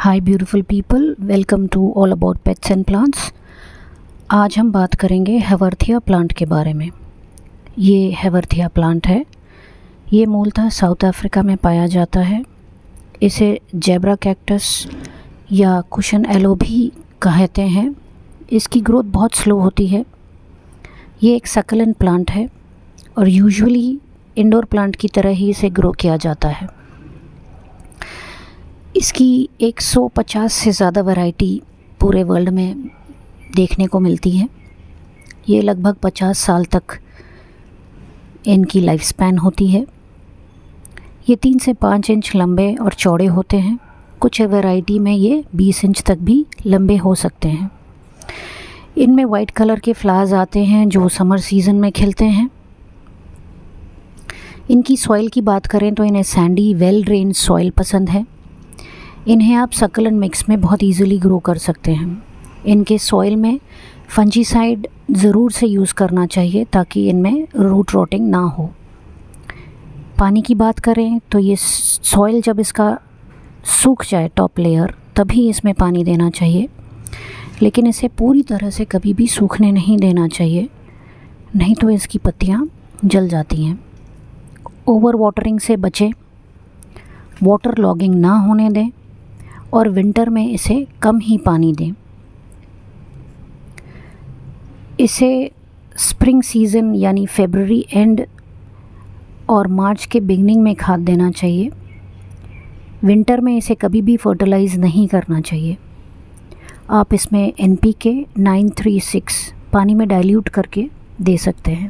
Hi beautiful people, welcome to all about pets and plants. आज हम बात करेंगे हेवरथिया प्लांट के बारे में। ये हेवरथिया प्लांट है। ये मूलतः साउथ अफ्रीका में पाया जाता है। इसे जेब्रा कैक्टस या कुशन एलो भी कहते हैं। इसकी ग्रोथ बहुत स्लो होती है। ये एक सक्लेंट प्लांट है और यूजुअली इंडोर प्लांट की तरह ही इसे ग्रो किया जाता है। इसकी 150 से ज़्यादा वैरायटी पूरे वर्ल्ड में देखने को मिलती है। ये लगभग 50 साल तक इनकी लाइफ स्पैन होती है। ये 3 से 5 इंच लंबे और चौड़े होते हैं। कुछ वैरायटी में ये 20 इंच तक भी लंबे हो सकते हैं। इनमें वाइट कलर के फ्लावर्स आते हैं जो समर सीज़न में खिलते हैं। इनकी सॉइल की बात करें तो इन्हें सैंडी वेल ड्रेन्ड सॉइल पसंद है। इन्हें आप सक्लेंट मिक्स में बहुत इजीली ग्रो कर सकते हैं। इनके सॉइल में फंजीसाइड ज़रूर से यूज़ करना चाहिए ताकि इनमें रूट रोटिंग ना हो। पानी की बात करें तो ये सॉइल जब इसका सूख जाए टॉप लेयर तभी इसमें पानी देना चाहिए, लेकिन इसे पूरी तरह से कभी भी सूखने नहीं देना चाहिए, नहीं तो इसकी पत्तियाँ जल जाती हैं। ओवर वाटरिंग से बचें, वाटर लॉगिंग ना होने दें और विंटर में इसे कम ही पानी दें। इसे स्प्रिंग सीज़न यानी फरवरी एंड और मार्च के बिगनिंग में खाद देना चाहिए। विंटर में इसे कभी भी फर्टिलाइज़ नहीं करना चाहिए। आप इसमें NPK 936 पानी में डाइल्यूट करके दे सकते हैं।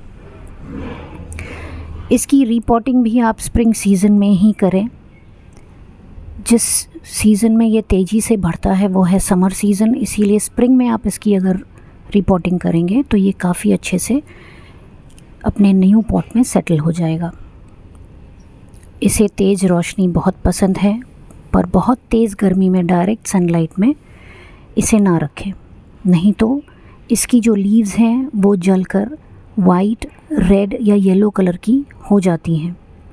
इसकी रीपॉटिंग भी आप स्प्रिंग सीज़न में ही करें। जिस सीज़न में ये तेज़ी से बढ़ता है वो है समर सीज़न, इसीलिए स्प्रिंग में आप इसकी अगर रिपोर्टिंग करेंगे तो ये काफ़ी अच्छे से अपने न्यू पॉट में सेटल हो जाएगा। इसे तेज़ रोशनी बहुत पसंद है, पर बहुत तेज़ गर्मी में डायरेक्ट सनलाइट में इसे ना रखें, नहीं तो इसकी जो लीव्स हैं वो जलकर वाइट, रेड या येलो कलर की हो जाती हैं।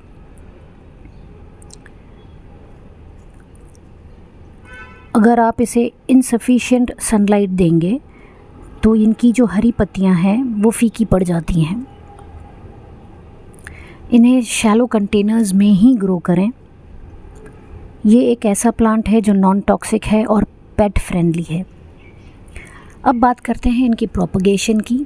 अगर आप इसे इनसफिशिएंट सनलाइट देंगे तो इनकी जो हरी पत्तियां हैं वो फीकी पड़ जाती हैं। इन्हें शैलो कंटेनर्स में ही ग्रो करें। ये एक ऐसा प्लांट है जो नॉन टॉक्सिक है और पेट फ्रेंडली है। अब बात करते हैं इनकी प्रोपगेशन की।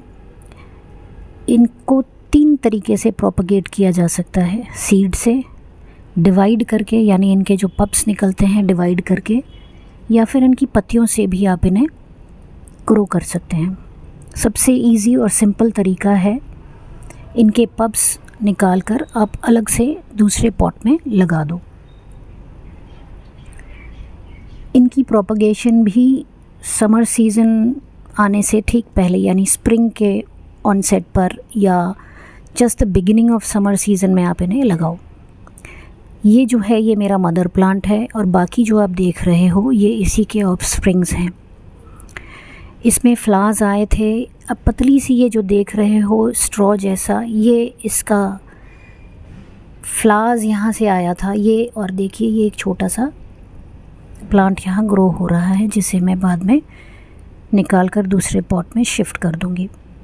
इनको 3 तरीके से प्रोपगेट किया जा सकता है। सीड से, डिवाइड करके यानी इनके जो पप्स निकलते हैं डिवाइड करके, या फिर इनकी पत्तियों से भी आप इन्हें ग्रो कर सकते हैं। सबसे इजी और सिंपल तरीका है इनके पप्स निकाल कर आप अलग से दूसरे पॉट में लगा दो। इनकी प्रोपगेशन भी समर सीज़न आने से ठीक पहले यानी स्प्रिंग के ऑनसेट पर या just the beginning of summer season में आप इन्हें लगाओ। ये जो है ये मेरा मदर प्लांट है और बाकी जो आप देख रहे हो ये इसी के ऑफस्प्रिंग्स हैं। इसमें फ्लावर्स आए थे। अब पतली सी ये जो देख रहे हो स्ट्रॉ जैसा, ये इसका फ्लावर्स यहाँ से आया था ये, और देखिए ये एक छोटा सा प्लांट यहाँ ग्रो हो रहा है जिसे मैं बाद में निकाल कर दूसरे पॉट में शिफ्ट कर दूँगी।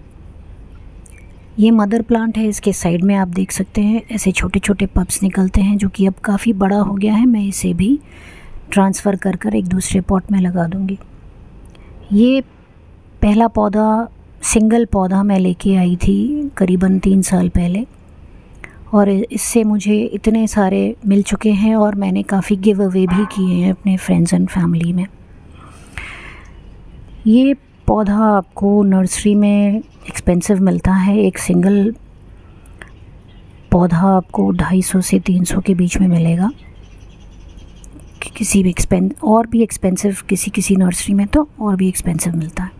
ये मदर प्लांट है। इसके साइड में आप देख सकते हैं ऐसे छोटे छोटे पप्स निकलते हैं जो कि अब काफ़ी बड़ा हो गया है। मैं इसे भी ट्रांसफ़र कर कर एक दूसरे पॉट में लगा दूंगी। ये पहला पौधा सिंगल पौधा मैं लेके आई थी करीबन 3 साल पहले, और इससे मुझे इतने सारे मिल चुके हैं और मैंने काफ़ी गिव अवे भी किए हैं अपने फ्रेंड्स एंड फैमिली में। ये पौधा आपको नर्सरी में एक्सपेंसिव मिलता है। एक सिंगल पौधा आपको 250 से 300 के बीच में मिलेगा। किसी भी और भी एक्सपेंसिव किसी नर्सरी में तो और भी एक्सपेंसिव मिलता है।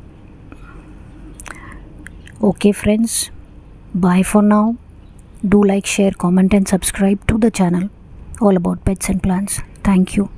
Okay friends, bye for now. Do like, share, comment and subscribe to the channel all about pets and plants. Thank you.